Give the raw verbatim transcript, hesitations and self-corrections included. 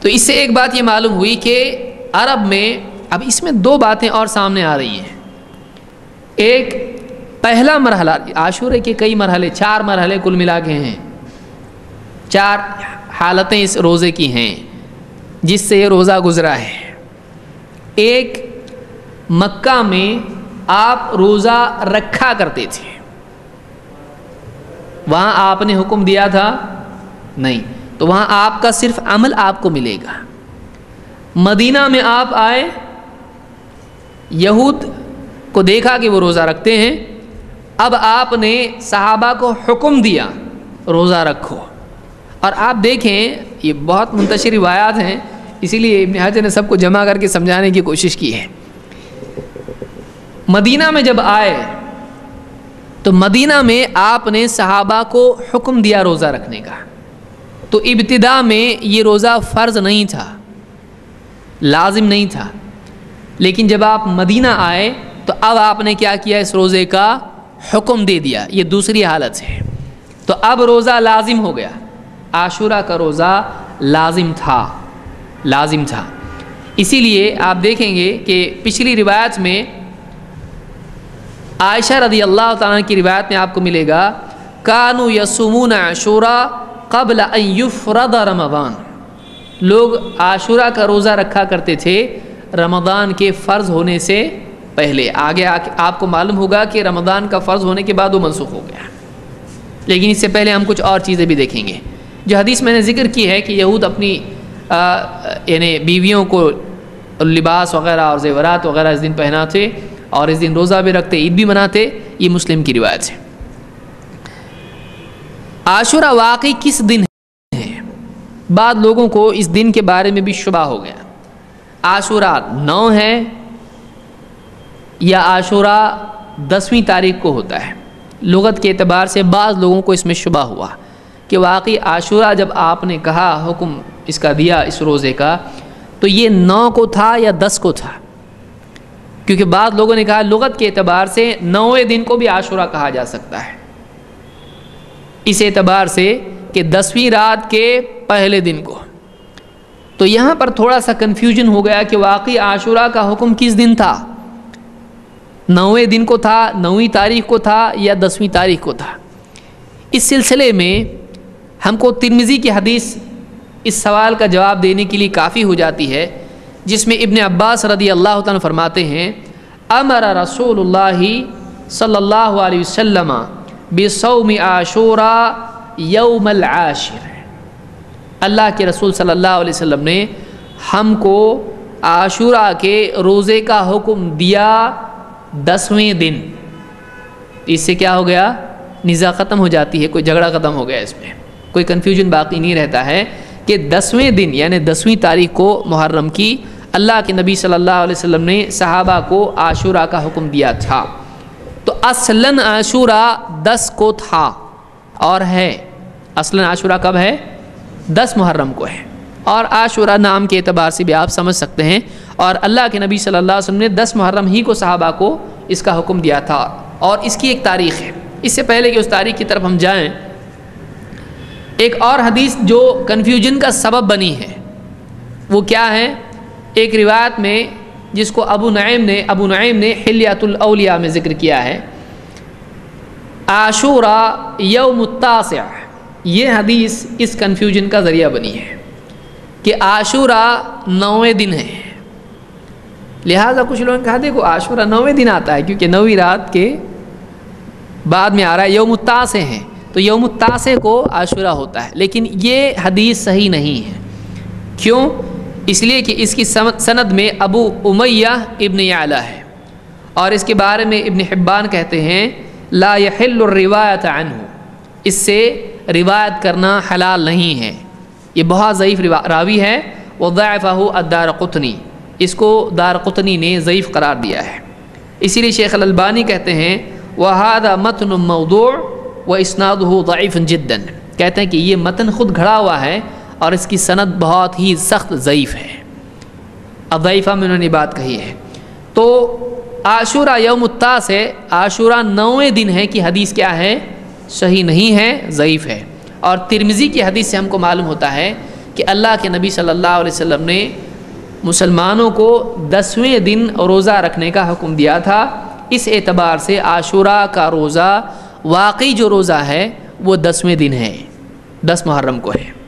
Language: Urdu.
تو اس سے ایک بات یہ معلوم ہوئی کہ عرب میں اب اس میں دو باتیں اور سامنے آ رہی ہیں. ایک پہلا مرحلہ، عاشورے کے کئی مرحلے، چار مرحلے کل ملا کے ہیں، چار حالتیں اس روزے کی ہیں جس سے یہ روزہ گزرا ہے. ایک، مکہ میں آپ روزہ رکھا کرتے تھے، وہاں آپ نے حکم دیا تھا نہیں، تو وہاں آپ کا صرف عمل آپ کو ملے گا. مدینہ میں آپ آئے، یہود کو دیکھا کہ وہ روزہ رکھتے ہیں، اب آپ نے صحابہ کو حکم دیا روزہ رکھو. اور آپ دیکھیں یہ بہت منتشر روایات ہیں، اسی لیے ابن حجر نے سب کو جمع کر کے سمجھانے کی کوشش کی ہے. مدینہ میں جب آئے تو مدینہ میں آپ نے صحابہ کو حکم دیا روزہ رکھنے کا. تو ابتدا میں یہ روزہ فرض نہیں تھا، لازم نہیں تھا، لیکن جب آپ مدینہ آئے تو اب آپ نے کیا کیا، اس روزے کا حکم دے دیا. یہ دوسری حالت ہے. تو اب روزہ لازم ہو گیا. عاشورہ کا روزہ لازم تھا، لازم تھا. اسی لیے آپ دیکھیں گے کہ پچھلی روایت میں عائشہ رضی اللہ تعالیٰ کی روایت میں آپ کو ملے گا کانوا یصومون عاشورہ قبل ان یفرض رمضان، لوگ عاشورہ کا روزہ رکھا کرتے تھے رمضان کے فرض ہونے سے پہلے. آگے آپ کو معلوم ہوگا کہ رمضان کا فرض ہونے کے بعد وہ منسوخ ہو گیا، لیکن اس سے پہلے ہم کچھ اور چیزیں بھی دیکھیں گے. جو حدیث میں نے ذکر کی ہے کہ یہود اپنی یعنی بیویوں کو لباس وغیرہ اور زیورات وغیرہ اس دن پہناتے اور اس دن روزہ بھی رکھتے، عید بھی مناتے، یہ مسلم کی روایت ہے. عاشورہ واقعی کس دن ہے؟ بعض لوگوں کو اس دن کے بارے میں بھی شبہ ہو گیا. عاشورہ نو ہے یا عاشورہ دسویں تاریخ کو ہوتا ہے. لغت کے اعتبار سے بعض لوگوں کو اس میں شبہ ہوا کہ واقعی عاشورہ جب آپ نے کہا حکم اس کا دیا اس روزے کا تو یہ نو کو تھا یا دس کو تھا، کیونکہ بعض لوگوں نے کہا لغت کے اعتبار سے نویں دن کو بھی عاشورہ کہا جا سکتا ہے، اس اعتبار سے کہ دسویں رات کے پہلے دن کو. تو یہاں پر تھوڑا سا کنفیوژن ہو گیا کہ واقعی عاشورہ کا حکم کس دن تھا، نویں دن کو تھا، نویں تاریخ کو تھا یا دسویں تاریخ کو تھا. اس سلسلے میں ہم کو ترمذی کی حدیث اس سوال کا جواب دینے کے لیے کافی ہو جاتی ہے، جس میں ابن عباس رضی اللہ تعالیٰ فرماتے ہیں امر رسول اللہ صلی اللہ علیہ وسلم بصوم عاشورہ یوم العاشر، اللہ کے رسول صلی اللہ علیہ وسلم نے ہم کو عاشورہ کے روزے کا حکم دیا دسویں دن. اس سے کیا ہو گیا، نزاع ختم ہو جاتی ہے، کوئی جھگڑا ختم ہو گیا، اس میں کوئی کنفیوژن باقی نہیں رہتا ہے کہ دسویں دن یعنی دسویں تاریخ کو محرم کی اللہ کے نبی صلی اللہ علیہ وسلم نے صحابہ کو عاشورہ کا حکم دیا تھا. تو اصلاً عاشورہ دس کو تھا اور ہے، اصلاً عاشورہ کب ہے، دس محرم کو ہے، اور عاشورہ نام کے اعتبار سے بھی آپ سمجھ سکتے ہیں. اور اللہ کے نبی صلی اللہ علیہ وسلم نے دس محرم ہی کو صحابہ کو اس کا حکم دیا تھا، اور اس کی ایک تاریخ ہے. اس سے پہلے کہ اس تاریخ کی طرف ہم جائیں، ایک اور حدیث جو کنفیوژن کا سبب بنی ہے وہ کیا ہے، ایک روایت میں جس کو ابو نعیم نے ابو نعیم نے حلیۃ الاولیاء میں ذکر کیا ہے، عاشورہ یوم التاسع، یہ حدیث اس کنفیوژن کا ذریعہ بنی ہے کہ عاشورہ نویں دن ہے. لہٰذا کچھ لوگوں نے کہا دیکھو عاشورہ نویں دن آتا ہے کیونکہ نویں رات کے بعد میں آ رہا ہے، یوم التاسع ہے تو یوم التاسع کو عاشورہ ہوتا ہے، لیکن یہ حدیث صحیح نہیں ہے. کیوں؟ اس لیے کہ اس کی سند میں ابو امیہ ابن یعلا ہے، اور اس کے بارے میں ابن حبان کہتے ہیں لا یحل الروایت عنہ، اس سے روایت کرنا حلال نہیں ہے، یہ بہت ضعیف راوی ہے. وضعفہ الدارقطنی، اس کو دارقطنی نے ضعیف قرار دیا ہے. اسی لیے شیخ الالبانی کہتے ہیں وَهَذَا مَتْنٌ مَوْضُوعٌ وَإِسْنَادُهُ ضَعِيفٌ جِدًّا، کہتے ہیں کہ یہ متن خود گھڑا ہوا ہے اور اس کی سند بہت ہی سخت ضعیف ہے. الضعیفہ میں انہوں نے بات کہی ہے. تو عاشورہ یوم التاسع، عاشورہ نویں دن ہے کہ حدیث کیا ہے، صحیح نہیں ہے، ضعیف ہے. اور ترمذی کی حدیث سے ہم کو معلوم ہوتا ہے کہ اللہ کے نبی صلی اللہ علیہ وسلم نے مسلمانوں کو دسویں دن روزہ رکھنے کا حکم دیا تھا. اس اعتبار سے عاشوراء کا روزہ واقعی جو روزہ ہے وہ دسویں دن ہے، دس محرم کو ہے.